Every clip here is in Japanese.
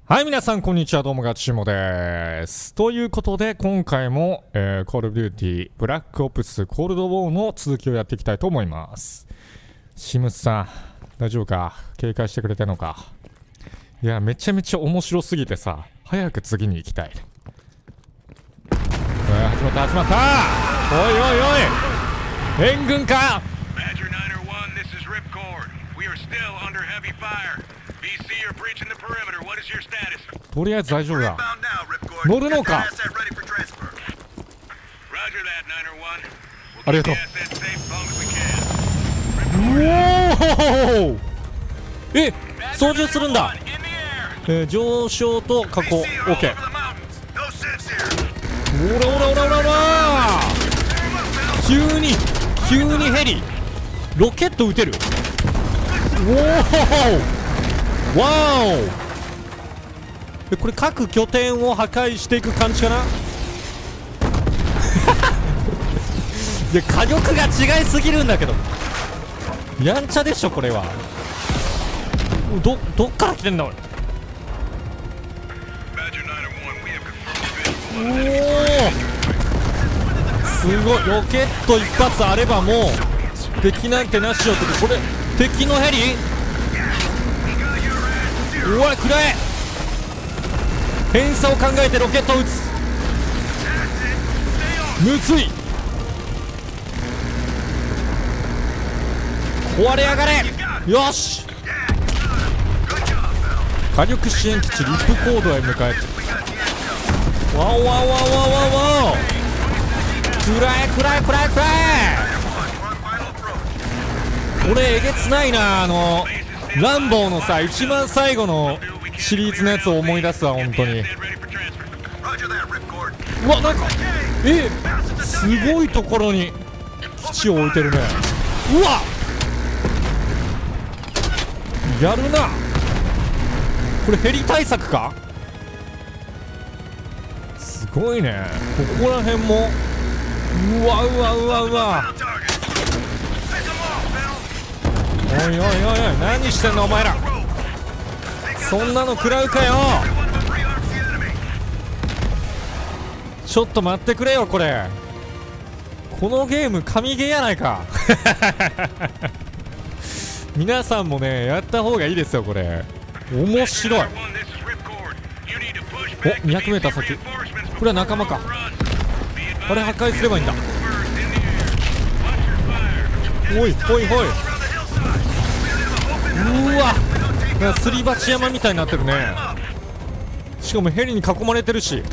はい、皆さん、こんにちは。どうも、ガチシモです。ということで、今回も、コールオブデューティー、ブラックオプス、コールドウォーの続きをやっていきたいと思います。シムスさん、大丈夫か？警戒してくれてんのか？いや、めちゃめちゃ面白すぎてさ、早く次に行きたい。始まった、始まった！おいおいおい！援軍か！とりあえず大丈夫だ。乗るのか？ありがとう。うおー！え、操縦するんだ。上昇と下降 OK。 おらおらおらおらおら、急にヘリロケット撃てる。おお、わお。これ各拠点を破壊していく感じかな。いや、火力が違いすぎるんだけど、やんちゃでしょこれは。どっから来てんだ俺。おお、すごい。ロケット一発あればもう敵なんてなしよって。これ敵のヘリ、おい食らえ。偏差を考えてロケットを撃つ。むずい。壊れやがれ。よし、火力支援基地リップコードへ向かえ。わおわおわおわおわお、くらえくらえくらえくらえ。これえげつないな。ランボーのさ、一番最後のシリーズのやつを思い出すわ本当に。うわ、なんかすごいところに基地を置いてるね。うわ、やるな。これヘリ対策か？すごいね。ここら辺もうわうわうわうわ。おいおいおいおい、何してんのお前ら。そんなの食らうかよ。ちょっと待ってくれよ。このゲーム神ゲーやないか。皆さんもね、やった方がいいですよこれ。面白い。お、200m 先。これは仲間か。あれ破壊すればいいんだ。おいおいおい。うわ、なんかすり鉢山みたいになってるね。しかもヘリに囲まれてるし。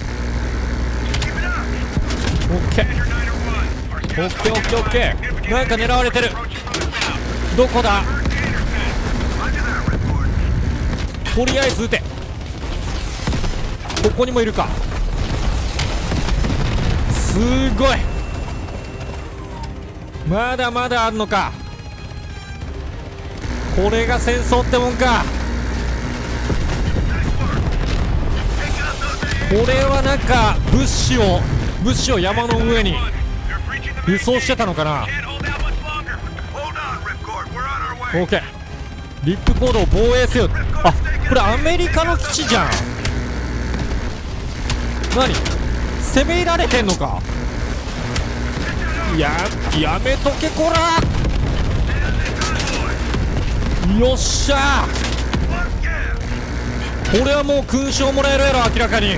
オッケーオッケーオッケーオッケー。なんか狙われてる。どこだ。とりあえず撃て。ここにもいるか。すごい。まだまだあんのか。これが戦争ってもんか。これはなんか物資を山の上に輸送してたのかな。 OK、 リップコードを防衛せよ。あ、これアメリカの基地じゃん。何、攻め入られてんのか。やめとけこら。よっしゃー。これはもう勲章もらえるやろ明らかに。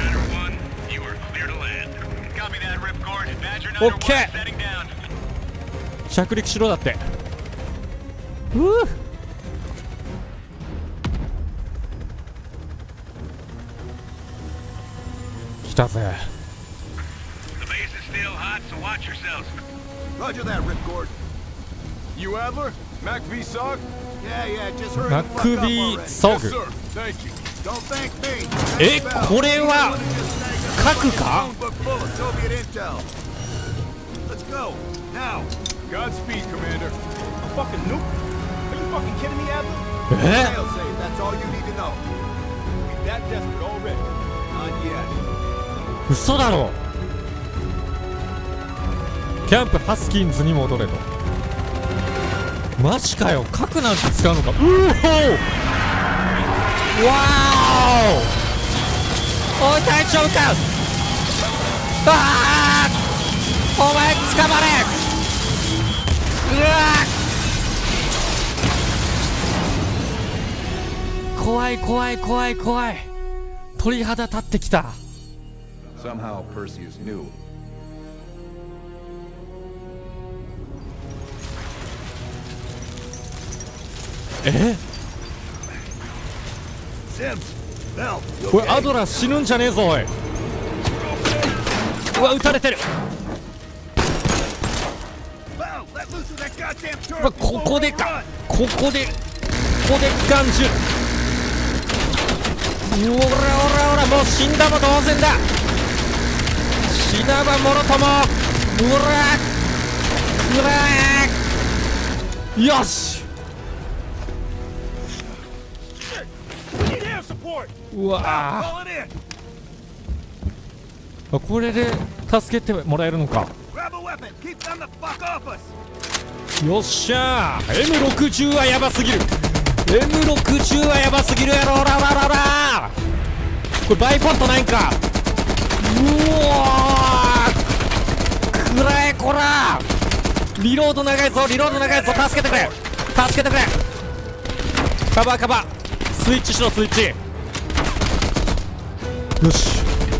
オッケー、着陸しろだって。来たぜ。マクビーソグ。これは核か？嘘だろ。キャンプハスキンズに戻れと。マジかよ。核なんて使うのか。うおー、わおい大丈夫か。ああお前捕まれ。うわ怖い怖い怖い怖い。鳥肌立ってきた。 Somehow Perseus knew. これアドラー死ぬんじゃねえぞおい。うわ撃たれてる。うわここでか。ここでガンジュ。おらおらおらもう死んだも同然だ。死なばもろとも。うらくらよし。うわこれで助けてもらえるのか。よっしゃー M60 はやばすぎる。 M60 はやばすぎるやろ。おらおらおらおらこれバイポントないんか。うわーくらえこら。リロード長いぞリロード長いぞ。助けてくれ助けてくれ。カバーカバースイッチしろスイッチ。よし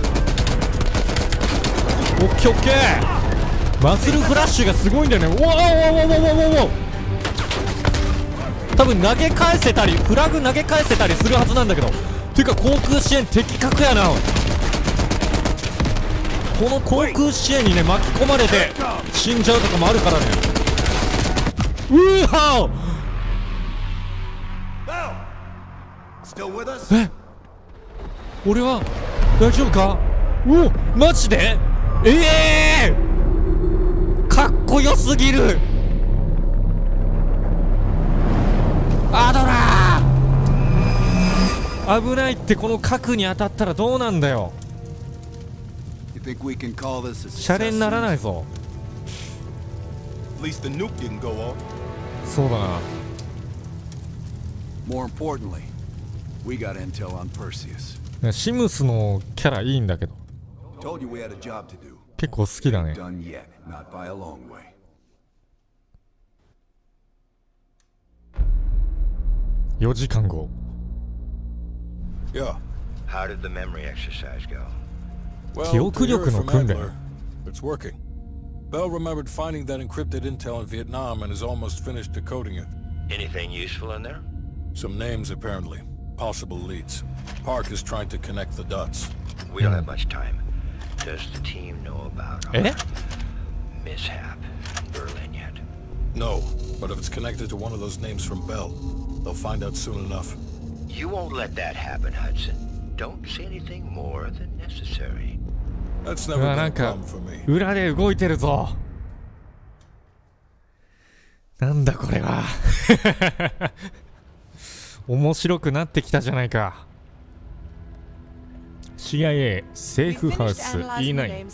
オッケーオッケー。マッスルフラッシュがすごいんだよね。おおおおおおおお。多分投げ返せたりフラグ投げ返せたりするはずなんだけど。ていうか航空支援的確やな。この航空支援にね巻き込まれて死んじゃうとかもあるからね。うわえ俺は大丈夫か。おマジでかっこよすぎる。アドラー危ないって。この核に当たったらどうなんだよ。シャレにならないぞ。そうだな。シムスのキャラいいんだけど結構好きだね。4時間後。記憶力の訓練。 Bell remembered finding that encrypted intel in Vietnam and is almost finished decoding it. Anything useful in there? Some names, apparently. Possible leads. Park is trying to connect the dots. We don't have much time. Does the team know about our mishap in Berlin yet? No, but if it's connected to one of those names from Bell, they'll find out soon enough. You won't let that happen, Hudson. Don't say anything more than necessary. That's never been a problem for me. 裏で動いてるぞ。なんだこれは。面白くなってきたじゃないか。CIA セーフハウス E9。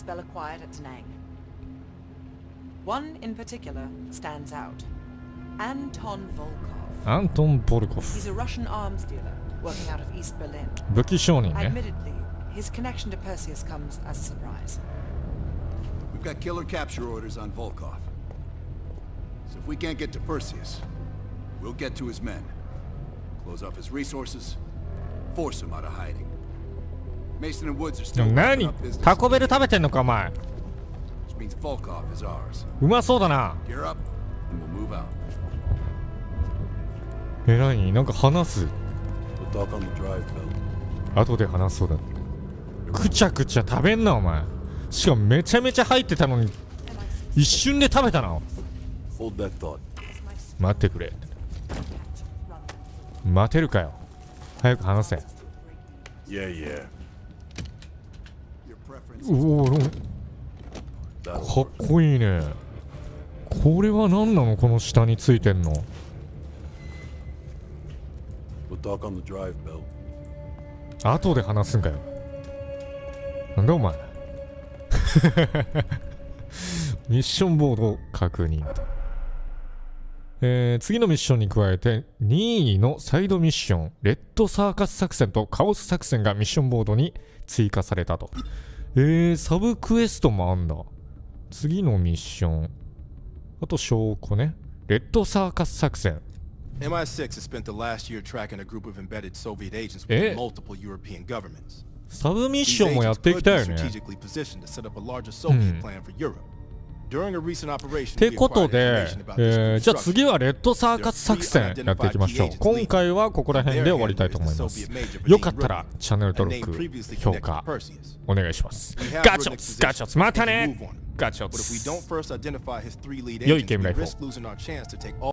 One in particular stands out. Anton Volkov. Anton Volkov. He's a Russian arms dealer working out of East Berlin. 武器商人ね。 Admittedly, his connection to Perseus comes as a surprise. We've got killer capture orders on Volkov. So if we can't get to Perseus, we'll get to his men. Close off his resources, force him out of hiding. Mason and Woods are still wrapping up business. タコベル食べてんのかお前。 Which means Volkov is ours. うまそうだな。 Gear up, and we'll move out. えらいなんか話す。 We'll talk on the drive, Bell. 後で話そうだって。くちゃくちゃ食べんなお前。しかもめちゃめちゃ入ってたのに一瞬で食べたな。 Hold that thought. 待ってくれ。待てるかよ。早く話せ。 Yeah, yeah. おお、かっこいいね。これは何なのこの下についてんの。 We'll talk on the drive, Bell. 後で話すんかよ。なんだお前。ミッションボード確認。 次のミッションに加えて任意のサイドミッションレッドサーカス作戦とカオス作戦がミッションボードに追加されたと。サブクエストもあんだ。次のミッション、あと証拠ね。レッドサーカス作戦。 MI6 has spent the last year tracking a group of embedded Soviet agents within multiple European governments. サブミッションもやっていきたいよね。ってことで、じゃあ次はレッドサーカス作戦やっていきましょう。今回はここら辺で終わりたいと思います。よかったらチャンネル登録、評価お願いします。ガチョツガチョツ、またね。ガチョツ。良いゲームライフを。